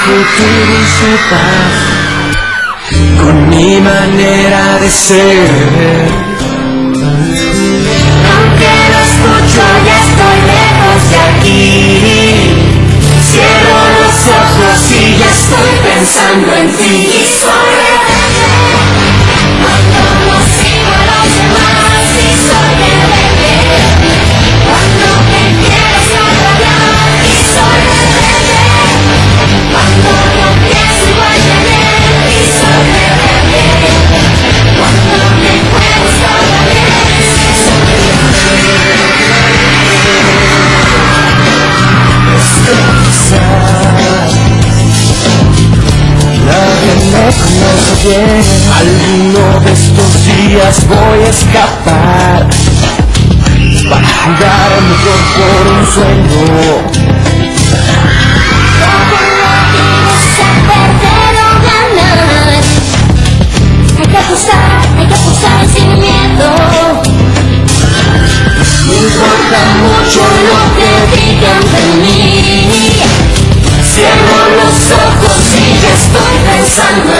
futuro y su paz, con mi manera de ser. Aunque lo escucho, ya estoy lejos de aquí. Cierro los ojos y ya estoy pensando en ti. Y soy rebelde cuando no sigo a los demás. Y soy rebelde cuando me quieres hablar. Y soy rebelde cuando no pienso igual que ayer. Y soy rebelde cuando me juego sola bien. Nadie me conoce bien. Alguno de estos días voy a escapar para jugar a mejor por un sueño. Todo lo que no sé perder o ganar. Hay que apostar sin miedo. Me importa mucho Lo que digan de mí. Cierro los ojos y ya estoy pensando